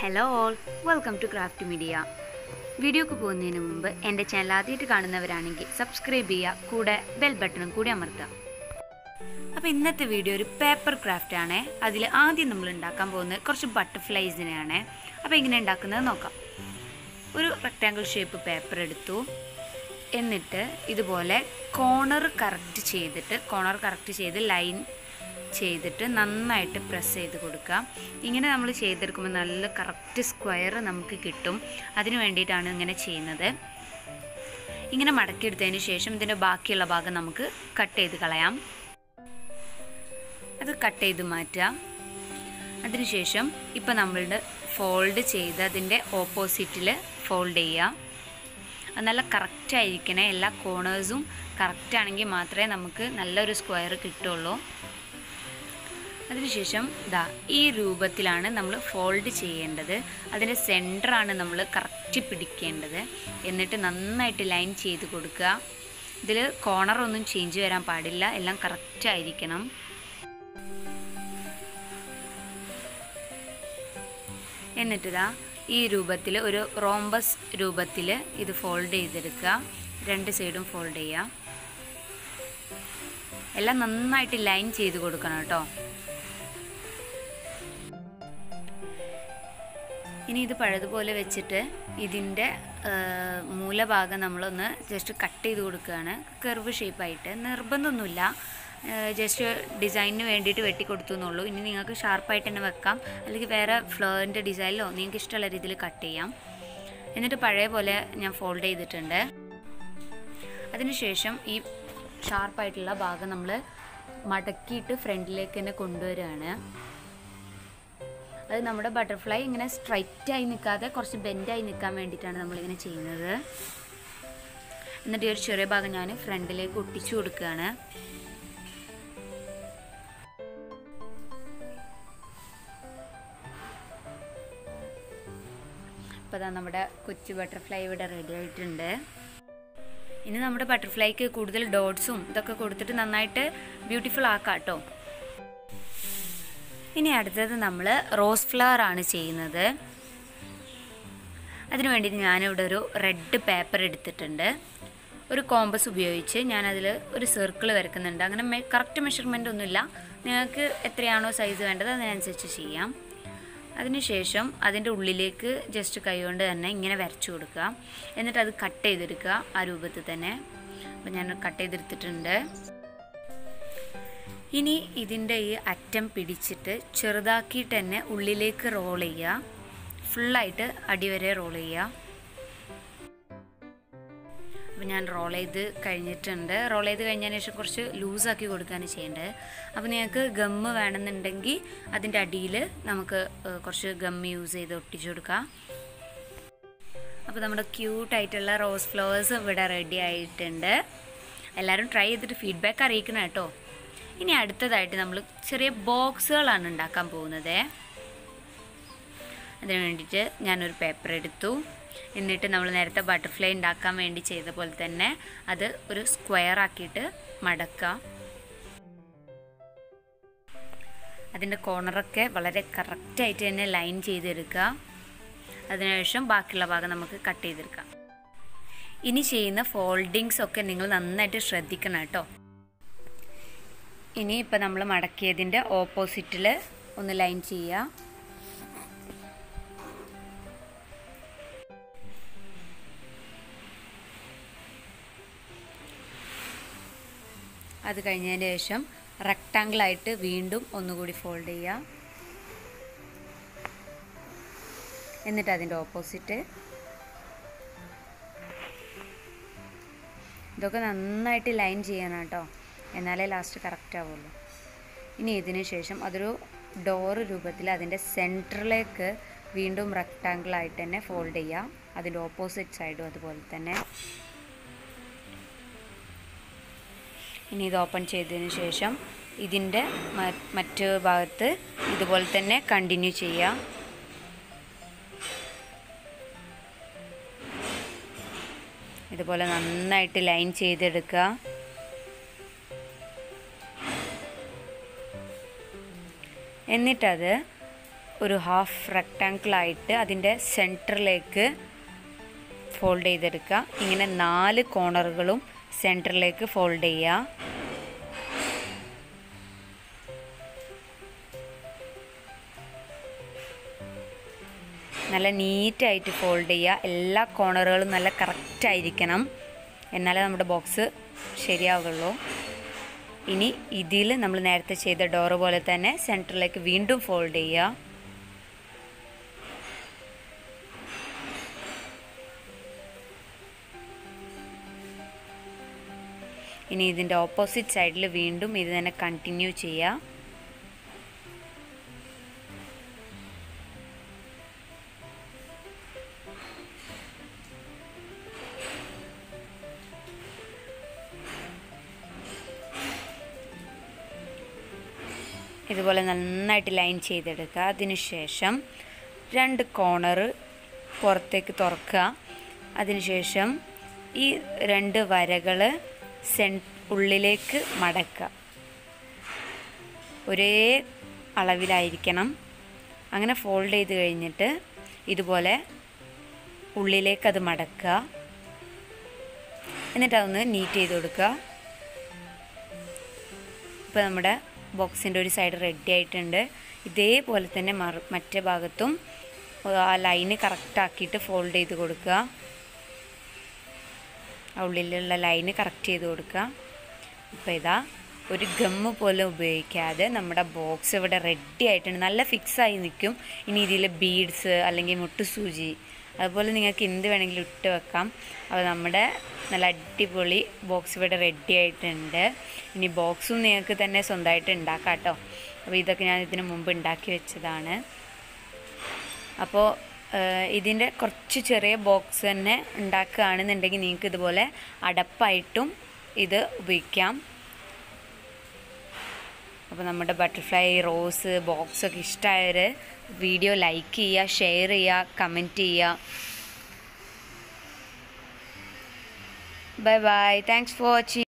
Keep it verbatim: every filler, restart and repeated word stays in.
Hello all, welcome to craft media. വീഡിയോക്ക് പോകുന്നതിന് മുമ്പ് എൻ്റെ ചാനൽ ആദ്യമായിട്ട് കാണുന്നവരാണെങ്കിൽ സബ്സ്ക്രൈബ് ചെയ്യുക, കൂടെ ബെൽ ബട്ടണും കൂടി അമർത്തുക. അപ്പോൾ ഇന്നത്തെ വീഡിയോ ഒരു പേപ്പർ ക്രാഫ്റ്റ് ആണ്. അതിൽ ആദ്യം നമ്മൾ ഉണ്ടാക്കാൻ പോകുന്നത് കുറച്ച് ബട്ടർഫ്ലൈസിനെയാണ്. അപ്പോൾ എങ്ങനെ ഉണ്ടാക്കുന്നത് നോക്കാം. ഒരു റെക്റ്റാങ്കിൾ ഷേപ്പ് പേപ്പർ എടുത്തു. എന്നിട്ട് ഇതുപോലെ കോർണർ കറക്റ്റ് ചെയ്തിട്ട് കോർണർ കറക്റ്റ് ചെയ്ത് ലൈൻ ചെയ്തിട്ട് നന്നായിട്ട് പ്രസ് ചെയ്ത് കൊടുക്കുക. ഇങ്ങനെ നമ്മൾ ചെയ്തെടുക്കുമ്പോൾ നല്ല കറക്റ്റ് സ്ക്വയർ നമുക്ക് കിട്ടും. അതിന് വേണ്ടിയിട്ടാണ് ഇങ്ങനെ ചെയ്യുന്നത്. ഇങ്ങനെ മടക്കിയെടുത്തതിന് ശേഷം ഇതിൻ്റെ ബാക്കിയുള്ള ഭാഗം നമുക്ക് കട്ട് ചെയ്ത് കളയാം. അത് കട്ട് ചെയ്ത് മാറ്റാം. അതിനുശേഷം ഇപ്പം നമ്മളുടെ ഫോൾഡ് ചെയ്ത് അതിൻ്റെ ഓപ്പോസിറ്റിൽ ഫോൾഡ് ചെയ്യുക. അത് നല്ല കറക്റ്റായിരിക്കണേ. എല്ലാ കോർണേഴ്സും കറക്റ്റാണെങ്കിൽ മാത്രമേ നമുക്ക് നല്ലൊരു സ്ക്വയർ കിട്ടുള്ളൂ. അതിനുശേഷം ദാ ഈ രൂപത്തിലാണ് നമ്മൾ ഫോൾഡ് ചെയ്യേണ്ടത്. അതിൻ്റെ സെൻറ്ററാണ് നമ്മൾ കറക്റ്റ് പിടിക്കേണ്ടത്. എന്നിട്ട് നന്നായിട്ട് ലൈൻ ചെയ്ത് കൊടുക്കുക. ഇതിൽ കോർണറൊന്നും ചേഞ്ച് വരാൻ പാടില്ല, എല്ലാം കറക്റ്റ് ആയിരിക്കണം. എന്നിട്ട് ദാ ഈ രൂപത്തിൽ ഒരു റോംബസ് രൂപത്തിൽ ഇത് ഫോൾഡ് ചെയ്തെടുക്കുക. രണ്ട് സൈഡും ഫോൾഡ് ചെയ്യുക. എല്ലാം നന്നായിട്ട് ലൈൻ ചെയ്ത് കൊടുക്കണം കേട്ടോ. ഇനി ഇത് പഴയതുപോലെ വെച്ചിട്ട് ഇതിൻ്റെ മൂലഭാഗം നമ്മളൊന്ന് ജസ്റ്റ് കട്ട് ചെയ്ത് കൊടുക്കുകയാണ്. കർവ് ഷേപ്പായിട്ട്. നിർബന്ധമൊന്നുമില്ല, ജസ്റ്റ് ഡിസൈനിന് വേണ്ടിയിട്ട് വെട്ടിക്കൊടുത്തു എന്നുള്ളൂ. ഇനി നിങ്ങൾക്ക് ഷാർപ്പായിട്ട് തന്നെ വെക്കാം, അല്ലെങ്കിൽ വേറെ ഫ്ലവറിൻ്റെ ഡിസൈനിലോ നിങ്ങൾക്ക് ഇഷ്ടമുള്ള രീതിയിൽ കട്ട് ചെയ്യാം. എന്നിട്ട് പഴയ പോലെ ഞാൻ ഫോൾഡ് ചെയ്തിട്ടുണ്ട്. അതിനുശേഷം ഈ ഷാർപ്പായിട്ടുള്ള ഭാഗം നമ്മൾ മടക്കിയിട്ട് ഫ്രണ്ടിലേക്ക് തന്നെ കൊണ്ടുവരികയാണ്. അത് നമ്മുടെ ബട്ടർഫ്ലൈ ഇങ്ങനെ സ്ട്രൈറ്റായി നിൽക്കാതെ കുറച്ച് ബെൻഡായി നിൽക്കാൻ വേണ്ടിയിട്ടാണ് നമ്മളിങ്ങനെ ചെയ്യുന്നത്. എന്നിട്ട് ഈ ഒരു ചെറിയ ഭാഗം ഞാൻ ഫ്രണ്ടിലേക്ക് ഒട്ടിച്ചു കൊടുക്കുകയാണ്. അപ്പോൾ അതാ നമ്മുടെ കൊച്ചു ബട്ടർഫ്ലൈ ഇവിടെ റെഡി ആയിട്ടുണ്ട്. ഇനി നമ്മുടെ ബട്ടർഫ്ലൈക്ക് കൂടുതൽ ഡോട്ട്സും ഇതൊക്കെ കൊടുത്തിട്ട് നന്നായിട്ട് ബ്യൂട്ടിഫുൾ ആക്കാം കേട്ടോ. ഇനി അടുത്തത് നമ്മൾ റോസ് ഫ്ലവർ ആണ് ചെയ്യുന്നത്. അതിനു വേണ്ടിയിട്ട് ഞാനിവിടെ ഒരു റെഡ് പേപ്പർ എടുത്തിട്ടുണ്ട്. ഒരു കോമ്പസ് ഉപയോഗിച്ച് ഞാനതിൽ ഒരു സർക്കിൾ വരയ്ക്കുന്നുണ്ട്. അങ്ങനെ മെ കറക്റ്റ് മെഷർമെൻ്റ് ഒന്നുമില്ല, നിങ്ങൾക്ക് എത്രയാണോ സൈസ് വേണ്ടത് അതിനനുസരിച്ച് ചെയ്യാം. അതിനുശേഷം അതിൻ്റെ ഉള്ളിലേക്ക് ജസ്റ്റ് കൈകൊണ്ട് തന്നെ ഇങ്ങനെ വരച്ചു കൊടുക്കുക. എന്നിട്ട് അത് കട്ട് ചെയ്തെടുക്കുക ആ രൂപത്തിൽ തന്നെ. അപ്പം ഞാൻ കട്ട് ചെയ്തെടുത്തിട്ടുണ്ട്. ഇനി ഇതിൻ്റെ ഈ അറ്റം പിടിച്ചിട്ട് ചെറുതാക്കിയിട്ട് തന്നെ ഉള്ളിലേക്ക് റോൾ ചെയ്യുക. ഫുള്ളായിട്ട് അടിവരെ റോൾ ചെയ്യുക. അപ്പോൾ ഞാൻ റോൾ ചെയ്ത് കഴിഞ്ഞിട്ടുണ്ട്. റോൾ ചെയ്ത് കഴിഞ്ഞതിന് ശേഷം കുറച്ച് ലൂസാക്കി കൊടുക്കുകയാണ് ചെയ്യേണ്ടത്. അപ്പോൾ നിങ്ങൾക്ക് ഗമ്മ് വേണമെന്നുണ്ടെങ്കിൽ അതിൻ്റെ അടിയിൽ നമുക്ക് കുറച്ച് ഗമ്മ് യൂസ് ചെയ്ത് ഒട്ടിച്ചു കൊടുക്കാം. അപ്പോൾ നമ്മുടെ ക്യൂട്ടായിട്ടുള്ള റോസ് ഫ്ലവേഴ്സ് ഇവിടെ റെഡി ആയിട്ടുണ്ട്. എല്ലാവരും ട്രൈ ചെയ്തിട്ട് ഫീഡ്ബാക്ക് അറിയിക്കണം കേട്ടോ. ഇനി അടുത്തതായിട്ട് നമ്മൾ ചെറിയ ബോക്സുകളാണ് ഉണ്ടാക്കാൻ പോകുന്നത്. അതിന് വേണ്ടിയിട്ട് ഞാനൊരു പേപ്പർ എടുത്തു. എന്നിട്ട് നമ്മൾ നേരത്തെ ബട്ടർഫ്ലൈ ഉണ്ടാക്കാൻ വേണ്ടി ചെയ്ത പോലെ തന്നെ അത് ഒരു സ്ക്വയർ ആക്കിയിട്ട് മടക്കുക. അതിൻ്റെ കോർണറൊക്കെ വളരെ കറക്റ്റായിട്ട് തന്നെ ലൈൻ ചെയ്തെടുക്കുക. അതിനുശേഷം ബാക്കിയുള്ള ഭാഗം നമുക്ക് കട്ട് ചെയ്തെടുക്കാം. ഇനി ചെയ്യുന്ന ഫോൾഡിങ്സ് ഒക്കെ നിങ്ങൾ നന്നായിട്ട് ശ്രദ്ധിക്കണം കേട്ടോ. ഇനി ഇപ്പം നമ്മൾ മടക്കിയതിൻ്റെ ഓപ്പോസിറ്റിൽ ഒന്ന് ലൈൻ ചെയ്യുക. അത് കഴിഞ്ഞതിന് ശേഷം റെക്റ്റാങ്കിളായിട്ട് വീണ്ടും ഒന്നുകൂടി ഫോൾഡ് ചെയ്യുക. എന്നിട്ട് അതിൻ്റെ ഓപ്പോസിറ്റ്. ഇതൊക്കെ നന്നായിട്ട് ലൈൻ ചെയ്യണം കേട്ടോ, എന്നാലേ ലാസ്റ്റ് കറക്റ്റ് ആവുള്ളൂ. ഇനി ഇതിന് ശേഷം അതൊരു ഡോറ് രൂപത്തിൽ അതിൻ്റെ സെൻറ്ററിലേക്ക് വീണ്ടും റെക്റ്റാങ്കിളായിട്ട് തന്നെ ഫോൾഡ് ചെയ്യുക. അതിൻ്റെ ഓപ്പോസിറ്റ് സൈഡും അതുപോലെ തന്നെ. ഇനി ഇത് ഓപ്പൺ ചെയ്തതിന് ശേഷം ഇതിൻ്റെ മറ്റു ഭാഗത്ത് ഇതുപോലെ തന്നെ കണ്ടിന്യൂ ചെയ്യുക. ഇതുപോലെ നന്നായിട്ട് ലൈൻ ചെയ്തെടുക്കുക. എന്നിട്ടത് ഒരു ഹാഫ് റെക്ടാങ്കിളായിട്ട് അതിൻ്റെ സെൻറ്ററിലേക്ക് ഫോൾഡ് ചെയ്തെടുക്കുക. ഇങ്ങനെ നാല് കോർണറുകളും സെൻറ്ററിലേക്ക് ഫോൾഡ് ചെയ്യുക. നല്ല നീറ്റായിട്ട് ഫോൾഡ് ചെയ്യുക. എല്ലാ കോർണറുകളും നല്ല കറക്റ്റായിരിക്കണം, എന്നാലേ നമ്മുടെ ബോക്സ് ശരിയാവുകയുള്ളൂ. ഇനി ഇതിൽ നമ്മൾ നേരത്തെ ചെയ്ത ഡോറ് പോലെ തന്നെ സെൻറ്ററിലേക്ക് വീണ്ടും ഫോൾഡ് ചെയ്യുക. ഇനി ഇതിൻ്റെ ഓപ്പോസിറ്റ് സൈഡിൽ വീണ്ടും ഇത് തന്നെ കണ്ടിന്യൂ ചെയ്യുക. ഇതുപോലെ നന്നായിട്ട് ലൈൻ ചെയ്തെടുക്കുക. അതിനുശേഷം രണ്ട് കോർണർ പുറത്തേക്ക് തുറക്കുക. അതിനുശേഷം ഈ രണ്ട് വരകൾ സെൻ ഉള്ളിലേക്ക് മടക്കുക. ഒരേ അളവിലായിരിക്കണം. അങ്ങനെ ഫോൾഡ് ചെയ്ത് കഴിഞ്ഞിട്ട് ഇതുപോലെ ഉള്ളിലേക്ക് അത് മടക്കുക. എന്നിട്ട് അതൊന്ന് നീറ്റ് ചെയ്ത് കൊടുക്കുക. ഇപ്പോൾ നമ്മുടെ ബോക്സിൻ്റെ ഒരു സൈഡ് റെഡി ആയിട്ടുണ്ട്. ഇതേപോലെ തന്നെ മറു മറ്റേ ഭാഗത്തും ആ ലൈന് കറക്റ്റാക്കിയിട്ട് ഫോൾഡ് ചെയ്ത് കൊടുക്കുക. ആ ഉള്ളിലുള്ള ലൈന് കറക്റ്റ് ചെയ്ത് കൊടുക്കുക. ഇപ്പോൾ ഇതാ ഒരു ഗമ്മ് പോലെ ഉപയോഗിക്കാതെ നമ്മുടെ ബോക്സ് ഇവിടെ റെഡി ആയിട്ടുണ്ട്. നല്ല ഫിക്സായി നിൽക്കും. ഇനി ഇതിൽ ബീഡ്സ് അല്ലെങ്കിൽ മുട്ടുസൂചി അതുപോലെ നിങ്ങൾക്ക് എന്ത് വേണമെങ്കിലും ഇട്ട് വെക്കാം. അപ്പോൾ നമ്മുടെ നല്ല അടിപൊളി ബോക്സ് ഇവിടെ റെഡി ആയിട്ടുണ്ട്. ഇനി ബോക്സും നിങ്ങൾക്ക് തന്നെ സ്വന്തമായിട്ട് ഉണ്ടാക്കാം കേട്ടോ. അപ്പോൾ ഇതൊക്കെ ഞാൻ ഇതിന് മുമ്പ് ഉണ്ടാക്കി വെച്ചതാണ്. അപ്പോൾ ഇതിൻ്റെ കുറച്ച് ചെറിയ ബോക്സ് തന്നെ ഉണ്ടാക്കുകയാണെന്നുണ്ടെങ്കിൽ നിങ്ങൾക്ക് ഇതുപോലെ അടപ്പായിട്ടും ഇത് ഉപയോഗിക്കാം. അപ്പോൾ നമ്മുടെ ബട്ടർഫ്ലൈ റോസ് ബോക്സൊക്കെ ഇഷ്ടമായവർ വീഡിയോ ലൈക്ക് ചെയ്യുക, ഷെയർ ചെയ്യുക, കമൻറ്റ് ചെയ്യുക. Bye bye. Thanks for watching.